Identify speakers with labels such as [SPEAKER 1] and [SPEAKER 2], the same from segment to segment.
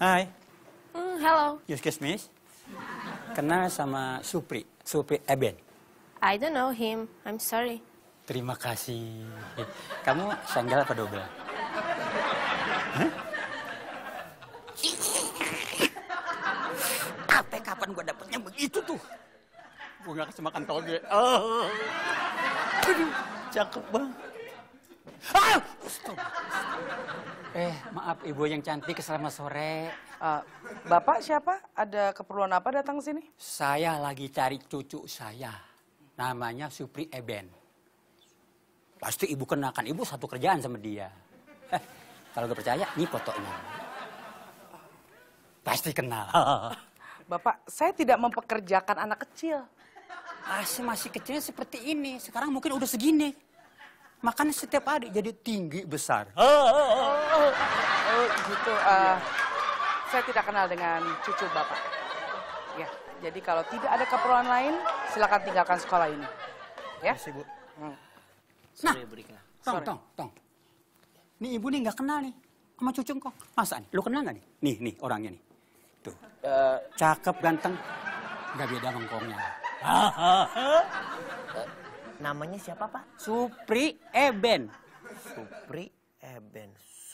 [SPEAKER 1] Hai.
[SPEAKER 2] Hello.
[SPEAKER 1] Excuse me. Kenal sama Supri Eben.
[SPEAKER 2] I don't know him. I'm sorry.
[SPEAKER 1] Terima kasih. Kamu sandal apa double? Apa kapan gua dapetnya begitu tuh? Gua gak kasih makan toge. Oh. Aduh, cakep banget. Ah! Maaf Ibu yang cantik, selamat sore.
[SPEAKER 3] Bapak siapa? Ada keperluan apa datang ke sini?
[SPEAKER 1] Saya lagi cari cucu saya. Namanya Supri Eben. Pasti Ibu kenakan, Ibu satu kerjaan sama dia. Kalau gak percaya, ini fotonya. Pasti kenal.
[SPEAKER 3] Bapak, saya tidak mempekerjakan anak kecil.
[SPEAKER 1] Masih kecilnya seperti ini. Sekarang mungkin udah segini. Makanya setiap hari jadi tinggi besar.
[SPEAKER 3] Oh gitu. Saya tidak kenal dengan cucu Bapak. Ya, jadi kalau tidak ada keperluan lain, silakan tinggalkan sekolah ini. Ya.
[SPEAKER 1] Terima kasih, Bu.
[SPEAKER 4] Nah,
[SPEAKER 1] Tong. Nih Ibu nih nggak kenal nih sama cucu kok. Masa nih? Lu kenal nggak nih? Nih orangnya nih. Tuh. Cakep, ganteng. Nggak beda mangkongnya.
[SPEAKER 4] namanya siapa, Pak?
[SPEAKER 1] Supri Eben.
[SPEAKER 4] Supri Eben.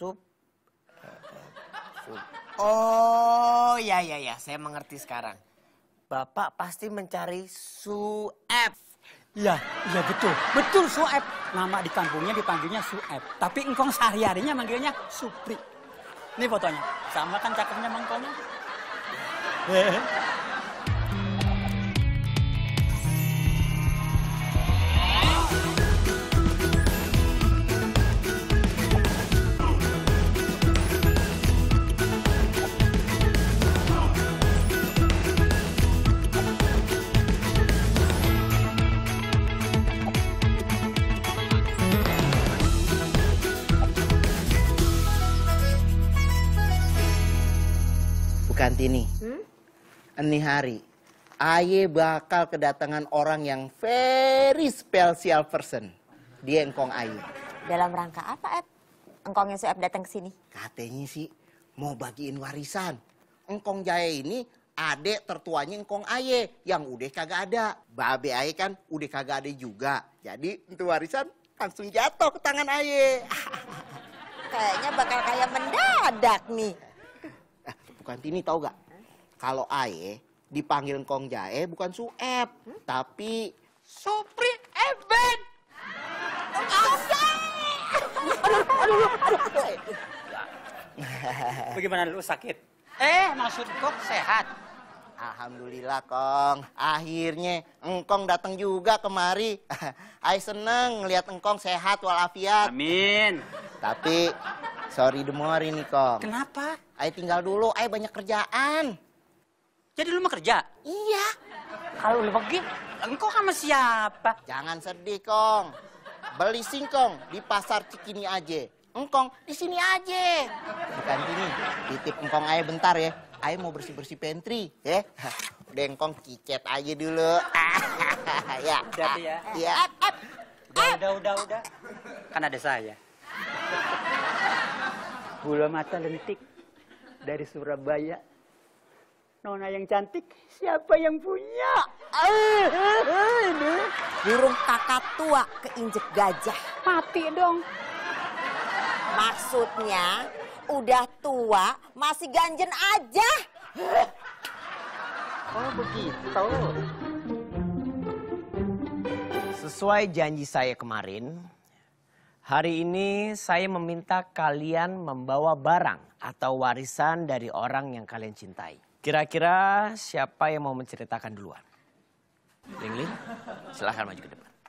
[SPEAKER 4] Oh, ya. Saya mengerti sekarang. Bapak pasti mencari Sueb.
[SPEAKER 1] Iya betul. Betul Sueb. Nama di kampungnya dipanggilnya Sueb. Tapi engkong sehari-harinya manggilnya Supri. Ini fotonya. Sama kan cakepnya mangkongnya.
[SPEAKER 4] Bukan Tini. Ini hari, Aye bakal kedatangan orang yang very special person. Dia engkong Aye.
[SPEAKER 5] Dalam rangka apa, Ed? Engkongnya Sueb datang ke sini?
[SPEAKER 4] Katanya sih mau bagiin warisan. Engkong Jaya ini adek tertuanya engkong Aye yang udah kagak ada. Babe Aye kan udah kagak ada juga. Jadi untuk warisan langsung jatuh ke tangan Aye.
[SPEAKER 5] Kayaknya bakal kayak mendadak nih.
[SPEAKER 4] Bukan Tini tahu gak? Kalau Aye dipanggil engkong Jae bukan Sueb, tapi Supri Eben.
[SPEAKER 1] Bagaimana lu sakit? Maksud kok sehat?
[SPEAKER 4] Alhamdulillah Kong, akhirnya engkong datang juga kemari. Aye seneng ngelihat engkong sehat walafiat.
[SPEAKER 1] Amin.
[SPEAKER 4] Tapi sorry demor ini Kong.
[SPEAKER 1] Kenapa?
[SPEAKER 4] Aye tinggal dulu, Aye banyak kerjaan.
[SPEAKER 1] Jadi lu mau kerja?
[SPEAKER 4] Iya.
[SPEAKER 1] Kalau lu pergi, engkau sama siapa?
[SPEAKER 4] Jangan sedih Kong. Beli singkong di pasar Cikini aja. Engkong di sini aja. Bukan Tini, titip engkong Aye bentar ya. Aye mau bersih-bersih pantry ya. Udah engkong kicet aja dulu. Ya.
[SPEAKER 1] Hati-hati ya.
[SPEAKER 4] Iya.
[SPEAKER 1] Udah. Kan ada saya. Bola mata lentik dari Surabaya. Nona yang cantik, siapa yang punya?
[SPEAKER 5] Burung kakak tua keinjek gajah.
[SPEAKER 2] Mati dong.
[SPEAKER 5] Maksudnya, udah tua, masih ganjen aja.
[SPEAKER 1] Oh begitu.
[SPEAKER 4] Sesuai janji saya kemarin, hari ini saya meminta kalian membawa barang atau warisan dari orang yang kalian cintai. Kira-kira siapa yang mau menceritakan duluan? Ling, silahkan maju ke depan.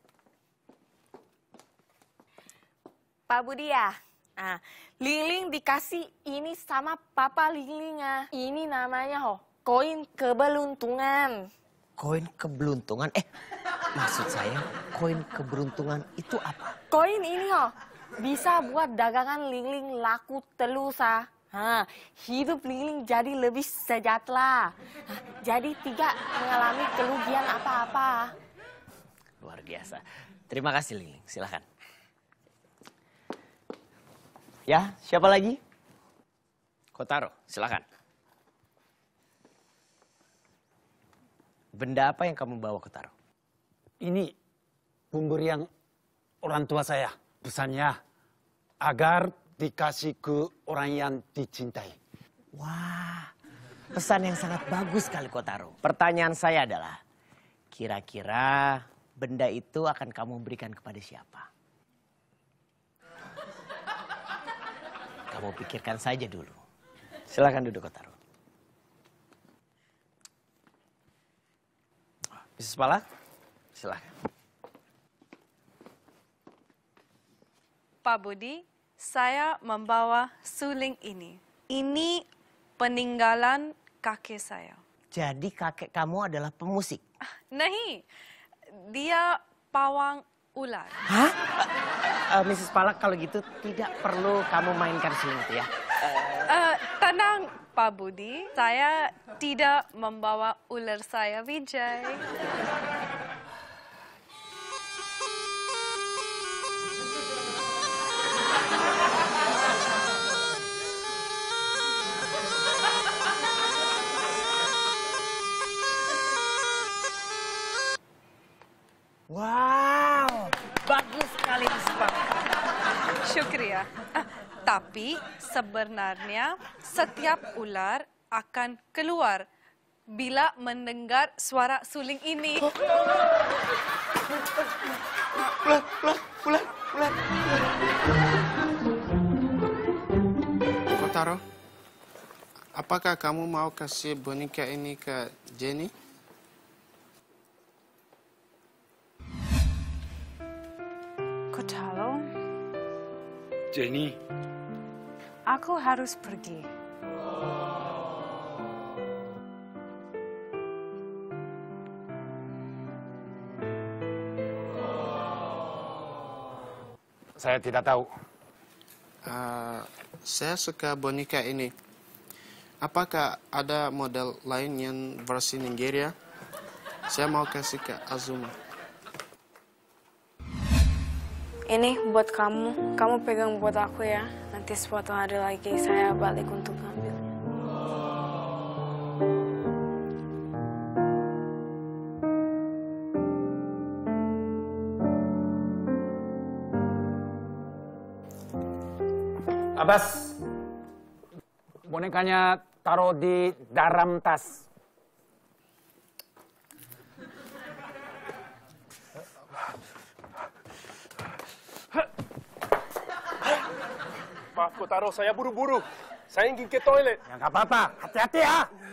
[SPEAKER 2] Pak Budia, Liling dikasih ini sama Papa Liling. Ini namanya koin keberuntungan.
[SPEAKER 4] Koin keberuntungan? Maksud saya koin keberuntungan itu apa?
[SPEAKER 2] Koin ini bisa buat dagangan Liling laku terus. Hidup Liling jadi lebih sejahtera. Jadi tidak mengalami kerugian apa-apa.
[SPEAKER 4] Luar biasa. Terima kasih Liling, silahkan. Ya, siapa lagi? Kotaro, silakan. Benda apa yang kamu bawa, Kotaro?
[SPEAKER 1] Ini pemberian orang tua saya. Pesannya agar dikasih ke orang yang dicintai.
[SPEAKER 4] Wah, pesan yang sangat bagus sekali, Kotaro. Pertanyaan saya adalah, kira-kira benda itu akan kamu berikan kepada siapa? Kamu pikirkan saja dulu. Silakan duduk, Kotaro. Mrs. Palak, silakan.
[SPEAKER 6] Pak Budi, saya membawa suling ini. Ini peninggalan kakek saya.
[SPEAKER 4] Jadi kakek kamu adalah pemusik?
[SPEAKER 6] Nahi, dia pawang ular.
[SPEAKER 4] Hah? Mrs. Palak, kalau gitu tidak perlu kamu mainkan suling itu ya.
[SPEAKER 6] Tenang, Pak Budi. Saya tidak membawa ular saya, Vijay.
[SPEAKER 4] Wow, bagus sekali, Mrs. Palak.
[SPEAKER 6] Syukriya. Tapi sebenarnya setiap ular akan keluar bila mendengar suara suling ini.
[SPEAKER 7] Kotaro, apakah kamu mau kasih boneka ini ke Jenny?
[SPEAKER 6] Kotaro,
[SPEAKER 1] Jenny,
[SPEAKER 6] aku harus pergi.
[SPEAKER 1] saya tidak tahu.
[SPEAKER 7] Saya suka boneka ini. Apakah ada model lain yang versi Nigeria? Saya mau kasih ke Azuma.
[SPEAKER 8] Ini buat kamu. Kamu pegang buat aku ya. Nanti suatu hari lagi saya balik untuk ngambilnya.
[SPEAKER 1] Abbas, bonekanya taruh di dalam tas.
[SPEAKER 9] Maaf, Kotaro, saya buru-buru. Saya ingin ke toilet.
[SPEAKER 1] Ya nggak apa-apa, hati-hati ya.